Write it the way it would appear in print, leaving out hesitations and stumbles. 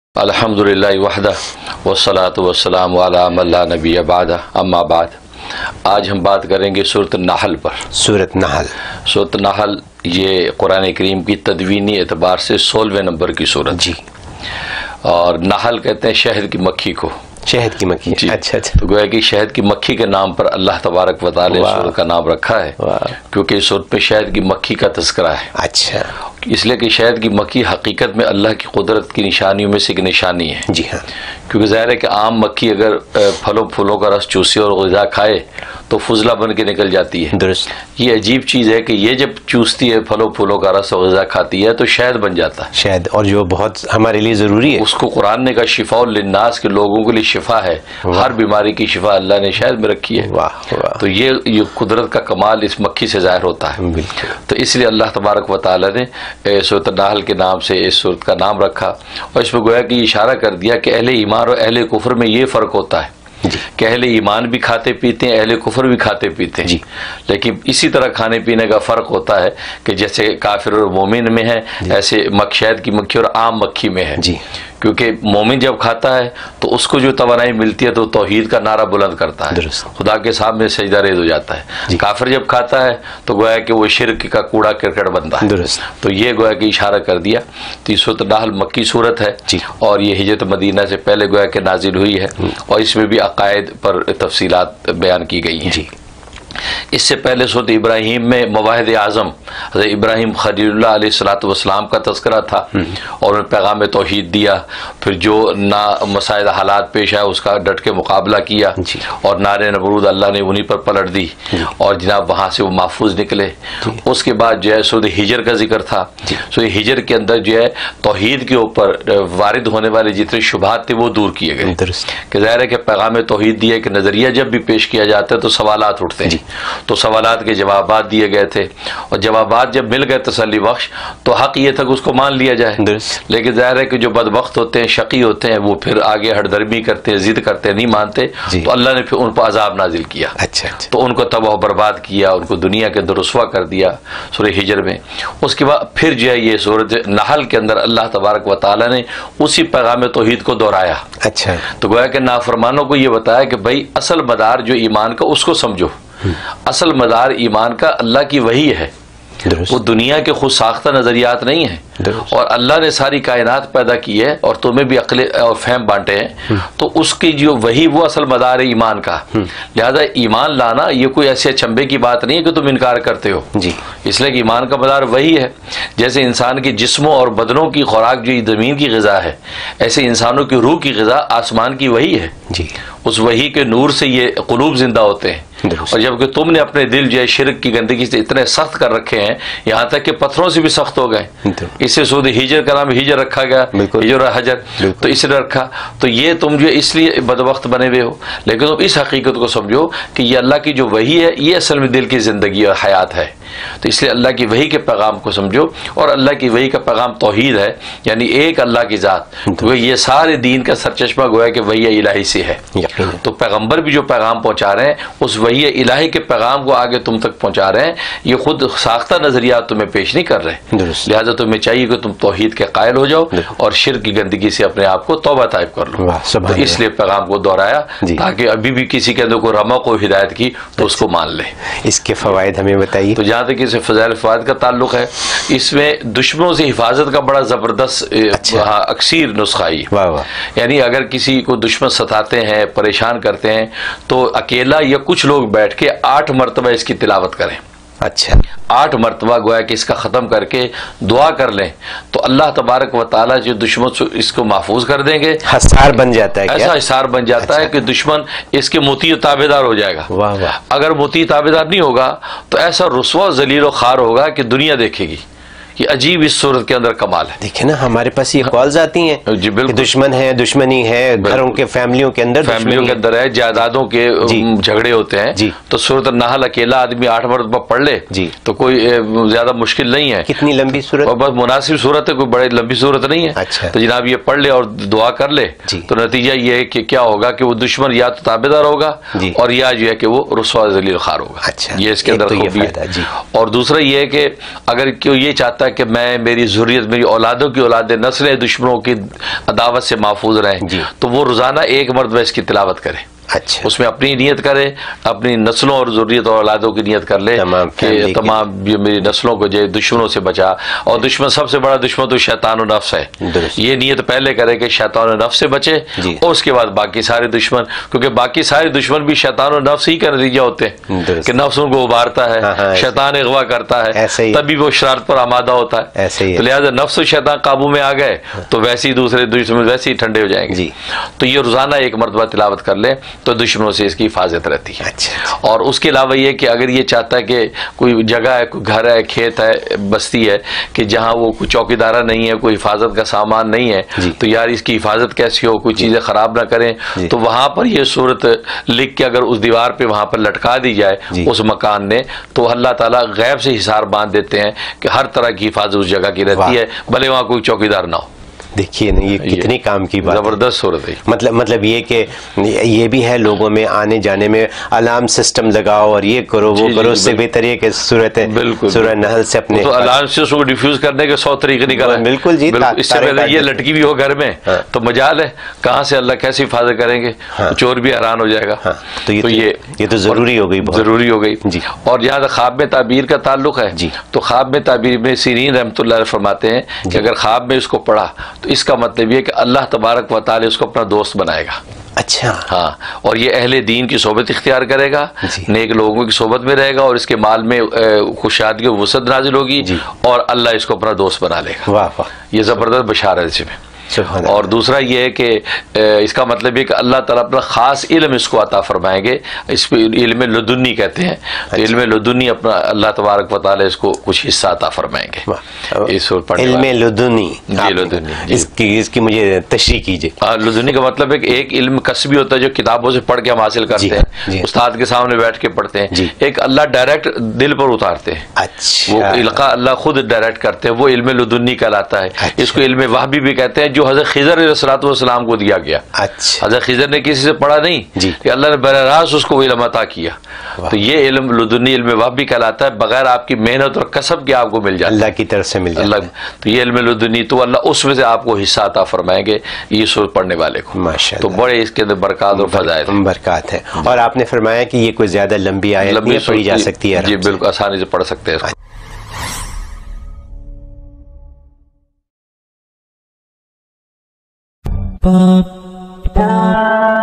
الحمدللہ وحدہ والصلاة والسلام علی من لا نبی بعدہ اما بعد۔ آج ہم بات کریں گے سورۃ النحل پر۔ سورۃ نحل، سورۃ النحل یہ قرآن کریم کی تدوینی اعتبار سے 16ویں نمبر کی سورت جی، اور نحل کہتے ہیں شہد کی مکھی کو، شہد کی مکھی جی۔ اچھا اچھا، تو گویا کہ شہد کی مکھی کے نام پر اللہ تبارک و تعالی سورت کا نام رکھا ہے، کیونکہ اس سورت میں شہد کی مکھی کا تذکرہ ہے۔ اچھا، اس لیے کہ شہد کی مکھی حقیقت میں اللہ کی قدرت کی نشانیوں میں سے ایک نشانی ہے، جی ہاں، کیونکہ ظاہر ہے کہ عام مکھی اگر پھلوں پھولوں کا رس چوسے اور غذا کھائے تو فضلہ بن کے نکل جاتی ہے۔ درست، یہ عجیب چیز ہے کہ یہ جب چوستی ہے پھلوں پھولوں کا رس اور غذا کھاتی ہے تو شہد بن جاتا ہے، شہد، اور جو بہت ہمارے لیے ضروری ہے۔ اس کو قرآن نے کہا شفاء للناس، کے لوگوں کے لیے شفا ہے، ہر بیماری کی شفا اللہ نے شہد میں رکھی ہے۔ واہ واہ، تو یہ قدرت کا کمال اس مکھی سے ظاہر ہوتا ہے۔ بالکل، تو اس لیے اللہ تبارک و تعالی نے سورۃ النحل کے نام سے اس سورت کا نام رکھا، اور اس میں گویا کہ یہ اشارہ کر دیا کہ اہل ایمان اور اہل کفر میں یہ فرق ہوتا ہے کہ اہل ایمان بھی کھاتے پیتے ہیں، اہل کفر بھی کھاتے پیتے ہیں، جی، لیکن اسی طرح کھانے پینے کا فرق ہوتا ہے کہ جیسے کافر اور مومن میں ہے ایسے شہد کی مکھی اور عام مکھی میں ہے، جی، کیونکہ مومن جب کھاتا ہے تو اس کو جو توانائی ملتی ہے تو توحید کا نعرہ بلند کرتا ہے، درست، خدا کے سامنے سجدہ ریز ہو جاتا ہے۔ جی، کافر جب کھاتا ہے تو گویا کہ وہ شرک کا کوڑا کرکٹ بنتا ہے۔ درست، تو یہ گویا کہ اشارہ کر دیا۔ تو یہ سورۃ النحل مکی صورت ہے، جی، اور یہ ہجرت مدینہ سے پہلے گویا کہ نازل ہوئی ہے، اور اس میں بھی عقائد پر تفصیلات بیان کی گئی ہیں۔ جی، اس سے پہلے سورۃ ابراہیم میں مواہد اعظم حضرت ابراہیم خلیل اللہ علیہ الصلوۃ والسلام کا تذکرہ تھا، اور انہیں پیغام توحید دیا، پھر جو مسائل حالات پیش آئے اس کا ڈٹ کے مقابلہ کیا، جی، اور نار نمرود اللہ نے انہی پر پلٹ دی، اور جناب وہاں سے وہ محفوظ نکلے۔ اس کے بعد جو ہے سورۃ ہجر کا ذکر تھا۔ سورۃ ہجر کے اندر جو ہے توحید کے اوپر وارد ہونے والے جتنے شبہات تھے وہ دور کیے گئے، درست، کہ ظاہر ہے کہ پیغام توحید دیا کہ نظریہ جب بھی پیش کیا جاتا ہے تو سوالات اٹھتے ہیں، تو سوالات کے جوابات دیے گئے تھے، اور جوابات جب مل گئے تسلی بخش تو حق یہ تھا کہ اس کو مان لیا جائے، درست، لیکن ظاہر ہے کہ جو بدبخت ہوتے ہیں، شقی ہوتے ہیں، وہ پھر آگے ہٹ درمی کرتے ہیں، ضد کرتے ہیں، نہیں مانتے، تو اللہ نے پھر ان پر عذاب نازل کیا، اچھا اچھا، تو ان کو تباہ و برباد کیا، ان کو دنیا کے اندر رسوا کر دیا سورہ ہجر میں۔ اس کے بعد پھر جو ہے یہ سورۃ نحل کے اندر اللہ تبارک و تعالی نے اسی پیغام توحید کو دہرایا، اچھا، تو گویا کہ نافرمانوں کو یہ بتایا کہ بھائی اصل مدار جو ایمان کا اس کو سمجھو، اصل مدار ایمان کا اللہ کی وحی ہے، درست، وہ دنیا کے خود ساختہ نظریات نہیں ہیں، درست، اور اللہ نے ساری کائنات پیدا کی ہے اور تمہیں بھی عقل اور فہم بانٹے ہیں، تو اس کی جو وہی وہ اصل مدار ہے ایمان کا، لہذا ایمان لانا یہ کوئی ایسے اچنبے کی بات نہیں ہے کہ تم انکار کرتے ہو، جی، اس لیے کہ ایمان کا مدار وہی ہے۔ جیسے انسان کے جسموں اور بدنوں کی خوراک جو زمین کی غذا ہے، ایسے انسانوں کی روح کی غذا آسمان کی وحی ہے، جی، اس وحی کے نور سے یہ قلوب زندہ ہوتے ہیں، درست، اور جبکہ تم نے اپنے دل جو ہے شرک کی گندگی سے اتنے سخت کر رکھے ہیں یہاں تک کہ پتھروں سے بھی سخت ہو گئے، اس سے سورۃ ہجر کا نام ہجر رکھا گیا، بالکل، ہجر حجر، بالکل، تو اس نے رکھا۔ تو یہ تم جو اس لیے بدبخت بنے ہوئے ہو، لیکن تم اس حقیقت کو سمجھو کہ یہ اللہ کی جو وحی ہے یہ اصل میں دل کی زندگی اور حیات ہے، تو اس لیے اللہ کی وحی کے پیغام کو سمجھو، اور اللہ کی وحی کا پیغام توحید ہے، یعنی ایک اللہ کی ذات، تو یہ سارے دین کا سرچشمہ گویا کہ وحی الہی سے ہے۔ تو پیغمبر بھی جو پیغام پہنچا رہے ہیں اس وحی الہی کے پیغام کو آگے تم تک پہنچا رہے ہیں، یہ خود ساختہ نظریات تمہیں پیش نہیں کر رہے، لہذا تمہیں چاہیے کہ تم توحید کے قائل ہو جاؤ اور شرک کی گندگی سے اپنے آپ کو توبہ طائب کر لو۔ تو اس لیے پیغام کو دہرایا تاکہ ابھی بھی کسی کے اندر کوئی رمق و ہدایت کی تو اس کو مان لے۔ اس کے فوائد ہمیں بتائیے۔ تو جہاں تک اس فضائل فوائد کا تعلق ہے، اس میں دشمنوں سے حفاظت کا بڑا زبردست اکثیر نسخہ ہی، یعنی اگر کسی کو دشمن ستاتے ہیں، پریشان کرتے ہیں، تو اکیلا یا کچھ لوگ بیٹھ کے 8 مرتبہ اس کی تلاوت کریں، اچھا، 8 مرتبہ گویا کہ اس کا ختم کر کے دعا کر لیں تو اللہ تبارک و تعالیٰ جو دشمن سے اس کو محفوظ کر دیں گے، حصار بن جاتا ہے، ایسا حصار بن جاتا ہے کہ دشمن اس کے مطیع تابع دار ہو جائے گا۔ واہ واہ، اگر مطیع تابع دار نہیں ہوگا تو ایسا رسوا ذلیل و خوار ہوگا کہ دنیا دیکھے گی۔ یہ عجیب اس صورت کے اندر کمال ہے۔ دیکھیں نا ہمارے پاس یہ کالز آتی ہیں، جی بالکل، دشمن ہے، دشمنی ہے، گھروں کے فیملیوں کے اندر، فیملیوں کے اندر ہے، جائیدادوں کے جھگڑے ہوتے ہیں، تو سورۃ النحل اکیلا آدمی 8 مرتبہ پڑھ لے تو کوئی زیادہ مشکل نہیں ہے۔ کتنی لمبی صورت؟ اور بس مناسب صورت ہے، کوئی بڑی لمبی صورت نہیں ہے۔ اچھا، تو جناب یہ پڑھ لے اور دعا کر لے تو نتیجہ یہ ہے کہ کیا ہوگا کہ وہ دشمن یا تو تابع دار ہوگا اور یا جو ہے کہ وہ رسوا ذلیل خوار ہوگا۔ اچھا، یہ اس کے اندر خوبی ہے۔ اور دوسرا یہ ہے کہ اگر کوئی یہ چاہتا ہے ہے کہ میں میری ذریت میری اولادوں کی اولادیں نسلیں دشمنوں کی عداوت سے محفوظ رہیں تو وہ روزانہ ایک مرتبہ اس کی تلاوت کرے. اچھا اس میں اپنی نیت کرے, اپنی نسلوں اور ذریت اور اولادوں کی نیت کر لے کہ تمام میری نسلوں کو جو دشمنوں سے بچا. اور دشمن سب سے بڑا دشمن تو شیطان و نفس ہے. یہ نیت پہلے کرے کہ شیطان و نفس سے بچے اور اس کے بعد باقی سارے دشمن, کیونکہ باقی سارے دشمن بھی شیطان و نفس ہی کا نتیجہ ہوتے ہیں کہ نفس ان کو ابھارتا ہے, شیطان اغوا کرتا ہے, تبھی وہ شرارت پر آمادہ ہوتا ہے. تو لہٰذا نفس و شیطان قابو میں آ گئے تو ویسے ہی دوسرے دشمن ویسے ہی ٹھنڈے ہو جائیں گے. تو یہ روزانہ ایک مرتبہ تلاوت کر لے تو دشمنوں سے اس کی حفاظت رہتی ہے. اور اس کے علاوہ یہ کہ اگر یہ چاہتا ہے کہ کوئی جگہ ہے, کوئی گھر ہے, کھیت ہے, بستی ہے کہ جہاں وہ کوئی چوکیدارہ نہیں ہے, کوئی حفاظت کا سامان نہیں ہے, تو یار اس کی حفاظت کیسی ہو, کوئی چیزیں خراب نہ کریں, تو وہاں پر یہ صورت لکھ کے اگر اس دیوار پہ وہاں پر لٹکا دی جائے اس مکان نے, تو اللہ تعالیٰ غیب سے حصار باندھ دیتے ہیں کہ ہر طرح کی حفاظت اس جگہ کی رہتی ہے, بھلے وہاں کوئی چوکیدار نہ ہو. دیکھیے نا یہ کتنی کام کی بات, زبردست صورت ہے. مطلب یہ کہ یہ بھی ہے لوگوں میں آنے جانے میں الارم سسٹم لگاؤ اور یہ کرو وہ کرو, اس سے بہتر یہ کہ سورہ نحل سے اپنے الارم سسٹم کو ڈیفیوز کرنے کے 100 طریقے نکالے. بالکل جی, اس سے پہلے یہ لٹکی بھی ہو گھر میں تو مجال ہے کہاں سے اللہ کیسی حفاظت کریں گے, چور بھی حیران ہو جائے گا. تو یہ تو ضروری ہو گئی, ضروری ہو گئی. اور جہاں خواب میں تعبیر کا تعلق ہے تو خواب میں تعبیر میں سیرین رحمۃ اللہ علیہ فرماتے ہیں کہ اگر خواب میں اس کو پڑھا تو اس کا مطلب یہ کہ اللہ تبارک و تعالی اس کو اپنا دوست بنائے گا. اچھا ہاں, اور یہ اہل دین کی صحبت اختیار کرے گا, نیک لوگوں کی صحبت میں رہے گا, اور اس کے مال میں خوشحالی و وسعت نازل ہوگی اور اللہ اس کو اپنا دوست بنا لے گا. واہ واہ, یہ زبردست بشارت ہے اس میں. اور دوسرا یہ ہے کہ اس کا مطلب یہ کہ اللہ تعالیٰ اپنا خاص علم اس کو عطا فرمائیں گے, اس پہ علم لدنی کہتے ہیں. علم لدنی اپنا اللہ تبارک و تعالیٰ اس کو کچھ حصہ عطا فرمائیں گے. علم لدنی, اس کی مجھے تشریح کیجیے. لدنی کا مطلب ہے کہ ایک علم کسبی ہوتا ہے جو کتابوں سے پڑھ کے ہم حاصل کرتے ہیں, استاد کے سامنے بیٹھ کے پڑھتے ہیں. ایک اللہ ڈائریکٹ دل پر اتارتے ہیں, وہ القاء اللہ خود ڈائریکٹ کرتے ہیں, وہ علم لدنی کہلاتا ہے. اس کو علم وحبی بھی کہتے ہیں جو حضرت خضر علیہ الصلوۃ والسلام کو دیا گیا. حضرت خضر نے کسی سے پڑھا نہیں کہ اللہ نے براہ راست اس کو علم عطا کیا. تو یہ علم لدنی علم وحبی کہلاتا ہے, بغیر آپ کی محنت اور کسب کے آپ کو مل جاتا ہے, اللہ کی طرف سے مل جاتا ہے. تو یہ علم لدنی تو اللہ اس میں سے آپ کو حصہ عطا فرمائیں گے یہ سورت پڑھنے والے کو. ماشاءاللہ, تو بڑے اس کے اندر برکات اور فضائل برکات ہیں. اور آپ نے فرمایا کہ یہ کوئی زیادہ لمبی آیت نہیں پڑھی جا سکتی ہے. جی بالکل, آسانی سے پڑھ سکتے ہیں. Ba